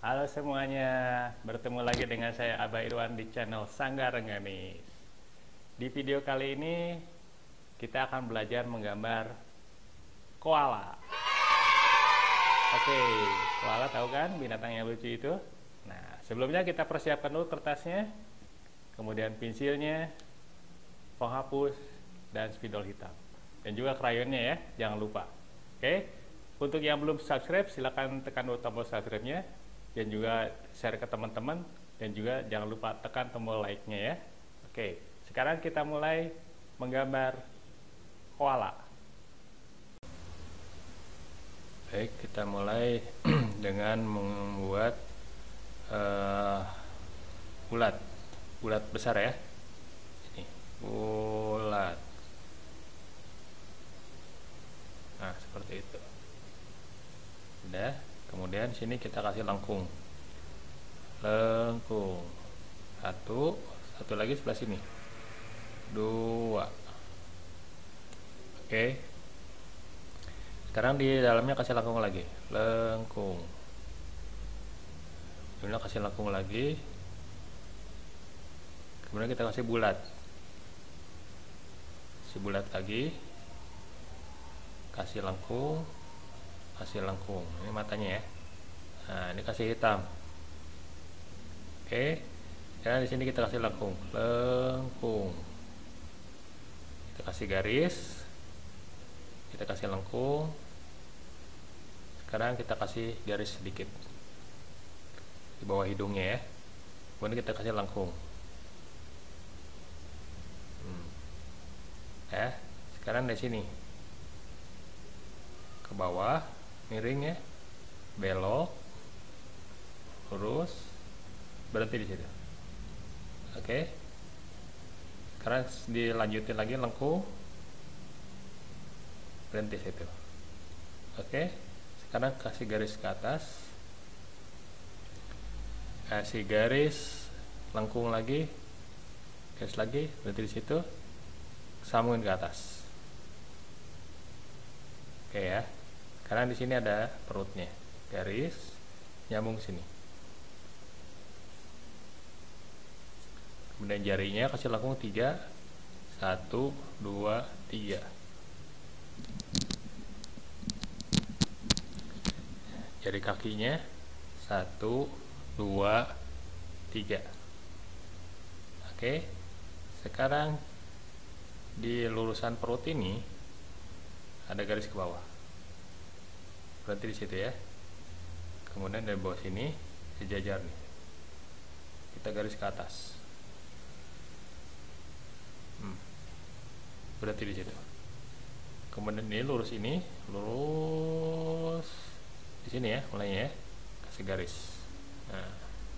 Halo semuanya, bertemu lagi dengan saya Abah Irwan di channel Sanggar Rengganis. Di video kali ini kita akan belajar menggambar koala. Oke, koala tahu kan binatang yang lucu itu? Nah, sebelumnya kita persiapkan dulu kertasnya, kemudian pensilnya, penghapus, dan spidol hitam. Dan juga krayonnya ya, jangan lupa. Oke, untuk yang belum subscribe silahkan tekan tombol subscribe-nya dan juga share ke teman-teman, dan juga jangan lupa tekan tombol like-nya ya. Oke, sekarang kita mulai menggambar koala. Baik, kita mulai dengan membuat bulat besar ya. Ini bulat. Nah, seperti itu. Udah, kemudian sini kita kasih lengkung. Satu lagi sebelah sini. 2. Oke. Sekarang di dalamnya kasih lengkung lagi. Kemudian kasih lengkung lagi. Kemudian kita kasih bulat. Kasih bulat lagi. Kasih lengkung. Ini matanya ya. Nah, ini kasih hitam. Oke. Sekarang di sini kita kasih lengkung. Kita kasih garis. Kita kasih lengkung. Sekarang kita kasih garis sedikit di bawah hidungnya ya. Kemudian kita kasih lengkung. Ya. Sekarang dari sini ke bawah, miring ya, belok, lurus, berhenti di situ. Oke. Sekarang dilanjutin lagi lengkung, berhenti situ. Oke. Sekarang kasih garis ke atas, kasih garis, lengkung lagi, garis lagi, berhenti di situ, sambungin ke atas. Oke ya. Karena di sini ada perutnya, garis nyambung sini. Kemudian jarinya kasih lengkung 3, 1, 2, 3. Jari kakinya 1, 2, 3. Oke. Sekarang di lurusan perut ini ada garis ke bawah. Berhenti di situ ya. Kemudian dari bawah sini sejajar nih. Kita garis ke atas. Berhenti di situ. Kemudian ini lurus di sini ya, mulainya ya. Kasih garis. Nah,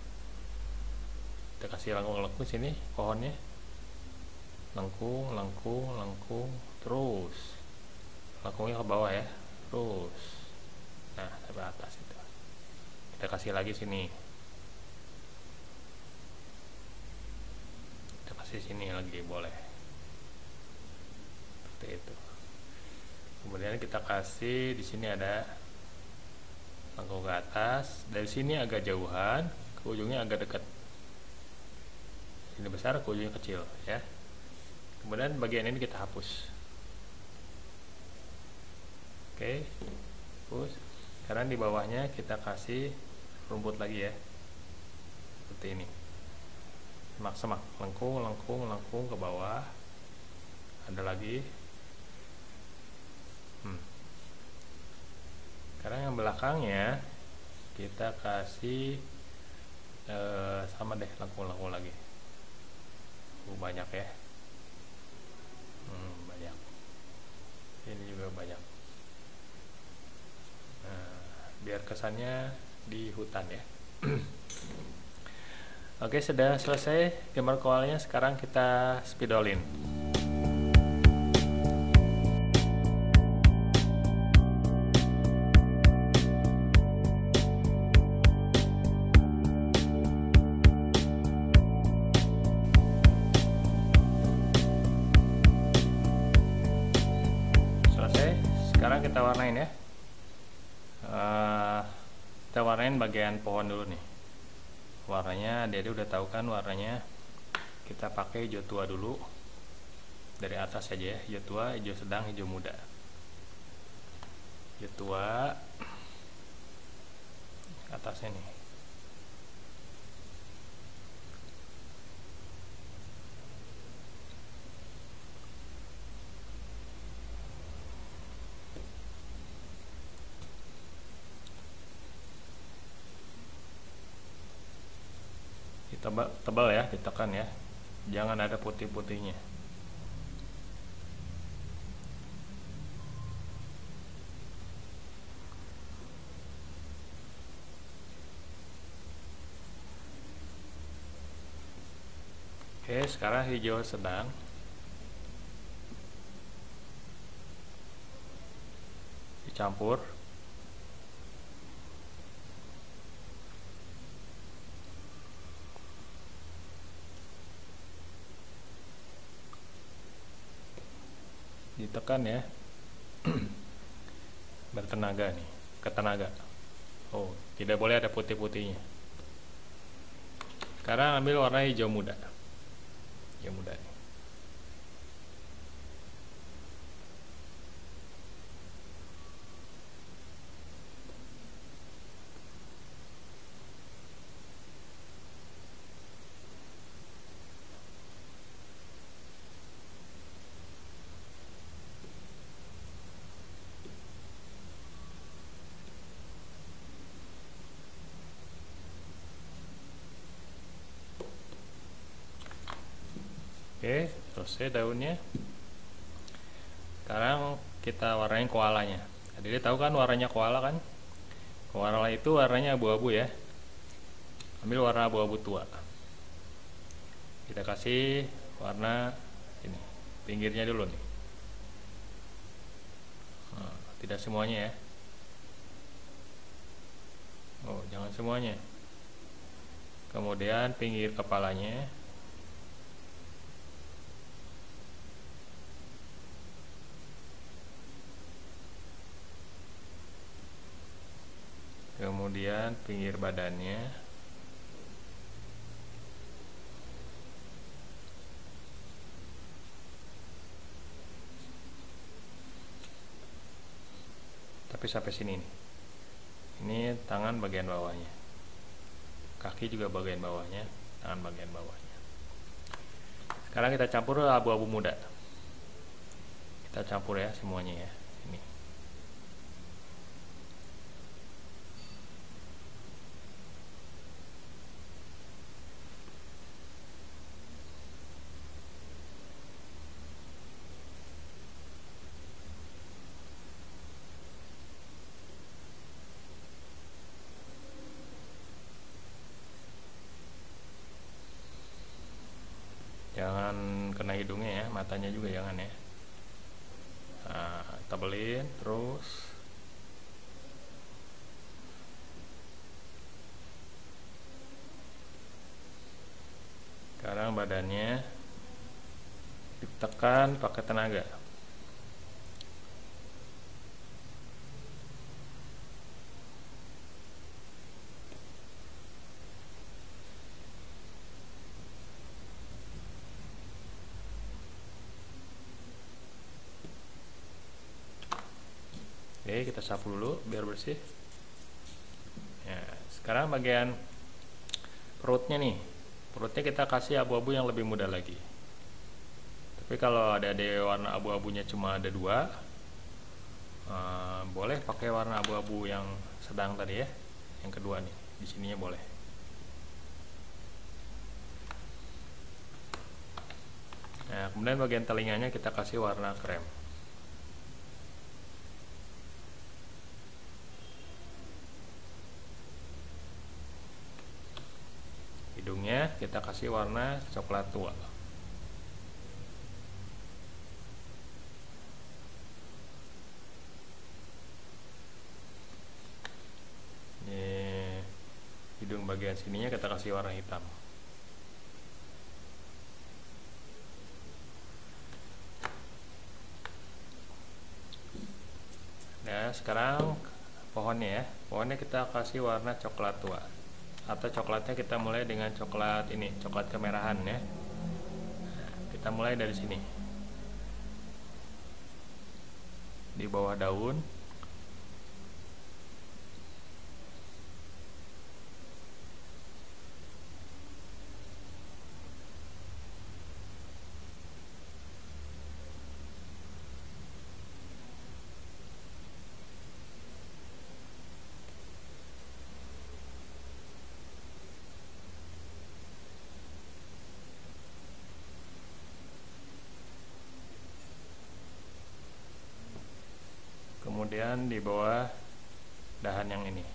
kita kasih lengkung sini pohonnya. Lengkung, terus lengkungnya ke bawah ya, terus. Nah, sampai atas itu. Kita kasih lagi sini. Kita kasih sini lagi boleh. Seperti itu. Kemudian kita kasih di sini ada lengkung ke atas. Dari sini agak jauhan, ke ujungnya agak dekat. Ini besar, ke ujungnya kecil ya. Kemudian bagian ini kita hapus. Oke, hapus. Sekarang di bawahnya kita kasih rumput lagi ya, seperti ini. Semak, lengkung ke bawah. Ada lagi. Sekarang yang belakangnya kita kasih sama deh, lengkung lagi. Banyak ya. Banyak. Ini juga banyak. Biar kesannya di hutan ya. Oke, sudah selesai gambar koalanya. Sekarang kita spidolin. Selesai. Sekarang kita warnain ya. Kita kita warnain bagian pohon dulu nih. Warnanya Dede udah tahu kan warnanya. Kita pakai hijau tua dulu. Dari atas aja ya, hijau tua, hijau sedang, hijau muda. Hijau tua atasnya nih. Tebal ya, ditekan ya, jangan ada putih-putihnya. Oke, sekarang hijau sedang. Dicampur. Ditekan ya. Bertenaga nih, ketenaga. Oh, tidak boleh ada putih-putihnya. Sekarang ambil warna hijau muda. Hijau muda nih. Oke, selesai daunnya. Sekarang kita warnain koalanya. Jadi tahu kan warnanya koala kan? Koala itu warnanya abu-abu ya. Ambil warna abu-abu tua. Kita kasih warna ini, pinggirnya dulu nih. Nah, tidak semuanya ya. Oh, jangan semuanya. Kemudian pinggir kepalanya. Kemudian pinggir badannya. Tapi sampai sini nih. Ini tangan bagian bawahnya. Kaki juga bagian bawahnya, tangan bagian bawahnya. Sekarang kita campur abu-abu muda. Kita campur ya semuanya ya. Ini. Jangan kena hidungnya ya, matanya juga jangan ya. Nah, tebelin terus. Sekarang badannya ditekan pakai tenaga. Oke, kita sapu dulu biar bersih. Ya, sekarang bagian perutnya nih. Perutnya kita kasih abu-abu yang lebih muda lagi. Tapi kalau ada warna abu-abunya cuma ada 2, boleh pakai warna abu-abu yang sedang tadi ya. Yang kedua nih, di sininya boleh. Nah, kemudian bagian telinganya kita kasih warna krem. Hidungnya kita kasih warna coklat tua. Ini hidung bagian sininya kita kasih warna hitam. Nah, sekarang pohonnya ya. Pohonnya kita kasih warna coklat tua, atau coklatnya kita mulai dengan coklat ini, coklat kemerahan ya. Kita mulai dari sini, di bawah daun. Kemudian di bawah dahan yang ini.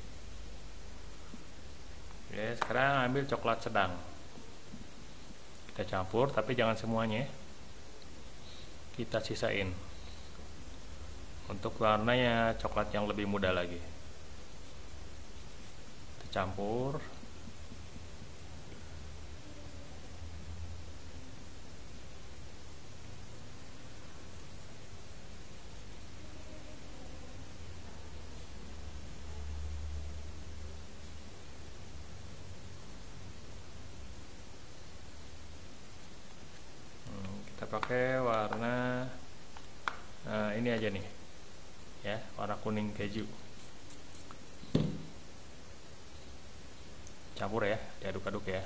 Oke, sekarang ambil coklat sedang. Kita campur, tapi jangan semuanya. Kita sisain untuk warnanya coklat yang lebih muda lagi. Kita campur. Kita pakai warna ini aja nih ya, warna kuning keju. Campur ya, diaduk-aduk ya.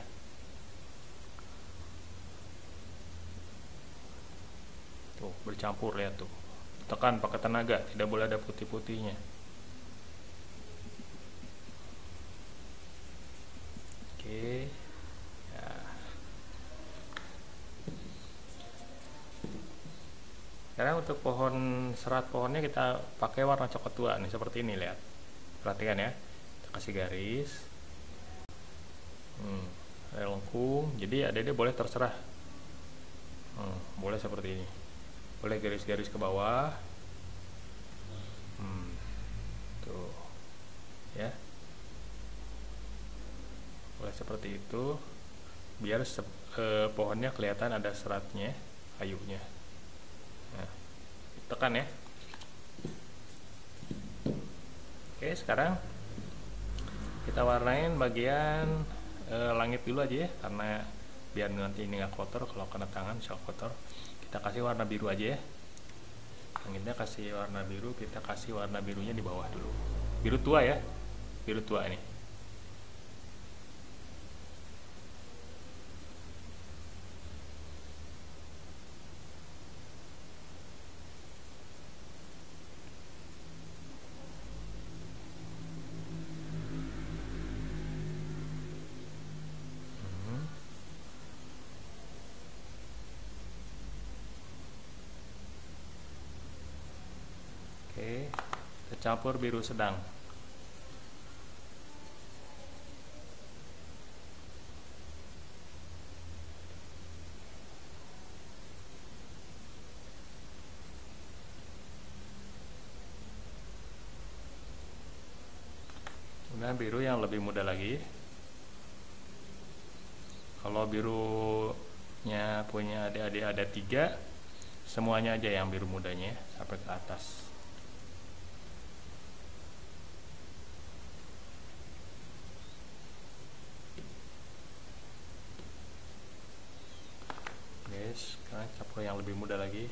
Tuh, bercampur, lihat tuh. Tekan pakai tenaga, tidak boleh ada putih-putihnya. Oke. Ya. Sekarang untuk pohon, serat pohonnya kita pakai warna coklat tua nih, seperti ini, lihat. Perhatikan ya. Kita kasih garis. Ada lengkung, jadi ada boleh terserah. Boleh seperti ini. Boleh garis-garis ke bawah. Tuh. Ya. Boleh seperti itu. Biar pohonnya kelihatan ada seratnya, kayunya. Nah, tekan ya. Oke, sekarang kita warnain bagian langit dulu aja ya, karena biar nanti ini nggak kotor. Kalau kena tangan bisa kotor. Kita kasih warna biru aja ya. Langitnya kasih warna biru, kita kasih warna birunya di bawah dulu. Biru tua ya, biru tua ini. Oke, kita campur biru sedang. Kemudian biru yang lebih muda lagi. Kalau birunya punya adik-adik ada 3, semuanya aja yang biru mudanya sampai ke atas. Guys, sekarang campur yang lebih muda lagi.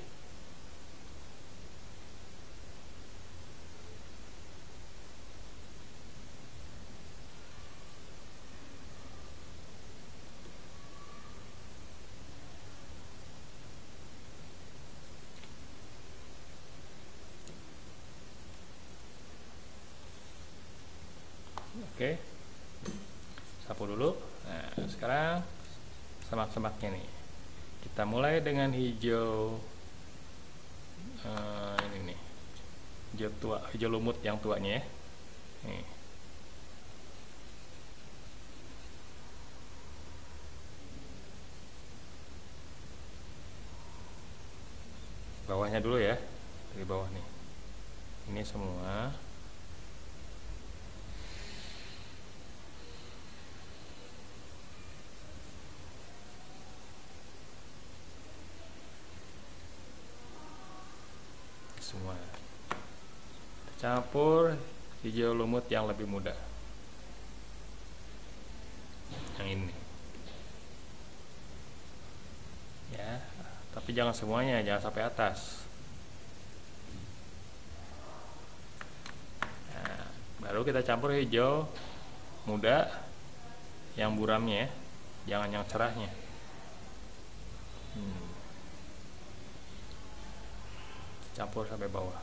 Oke, sapu dulu. Nah, sekarang semak-semaknya nih. Kita mulai dengan hijau ini nih, hijau tua, hijau lumut yang tuanya ya. Nih. Bawahnya dulu ya, dari bawah nih. Ini semua. Semua campur hijau lumut yang lebih muda, yang ini ya, tapi jangan semuanya, jangan sampai atas. Nah, baru kita campur hijau muda yang buramnya ya, jangan yang cerahnya. Campur sampai bawah.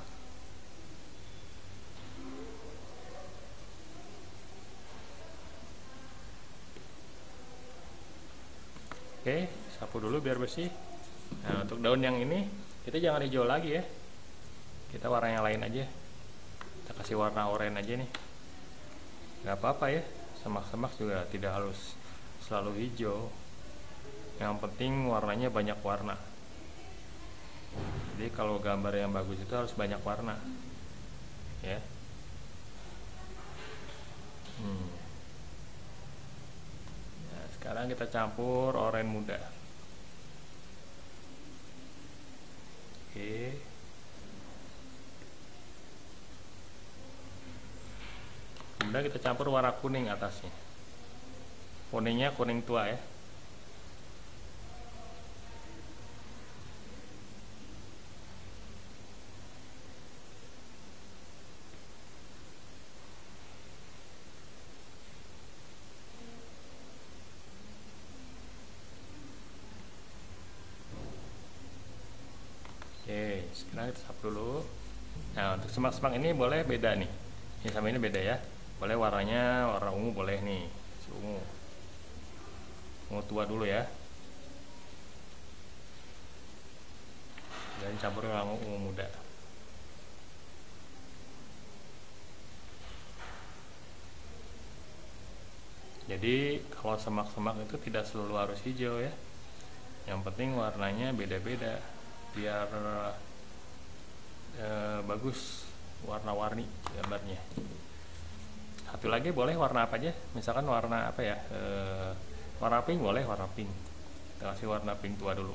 Oke, sapu dulu biar bersih. Nah, untuk daun yang ini kita jangan hijau lagi ya, kita warna yang lain aja. Kita kasih warna oranye aja nih, nggak apa-apa ya. Semak-semak juga tidak harus selalu hijau, yang penting warnanya banyak warna. Jadi kalau gambar yang bagus itu harus banyak warna ya. Nah, sekarang kita campur oranye muda. Oke, kemudian kita campur warna kuning atasnya. Kuningnya kuning tua ya. Oke, sekarang kita sapu dulu. Nah, untuk semak-semak ini boleh beda nih. Ini sama ini beda ya. Boleh warnanya warna ungu, boleh nih, ungu tua dulu ya. Dan campur dengan ungu muda. Jadi kalau semak-semak itu tidak selalu harus hijau ya. Yang penting warnanya beda-beda biar bagus warna-warni gambarnya. Satu lagi boleh warna apa aja, misalkan warna apa ya, warna pink boleh, warna pink. Kita kasih warna pink tua dulu.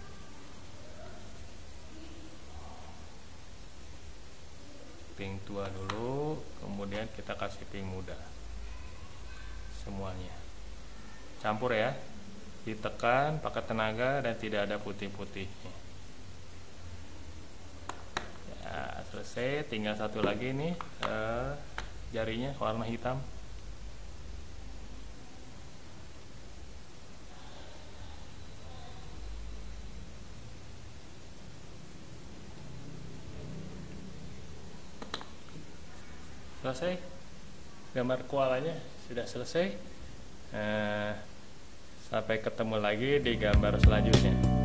Pink tua dulu, kemudian kita kasih pink muda. Semuanya campur ya, ditekan pakai tenaga dan tidak ada putih-putihnya. Ya, selesai, tinggal satu lagi nih, jarinya warna hitam. Selesai, gambar koalanya sudah selesai. Sampai ketemu lagi di gambar selanjutnya.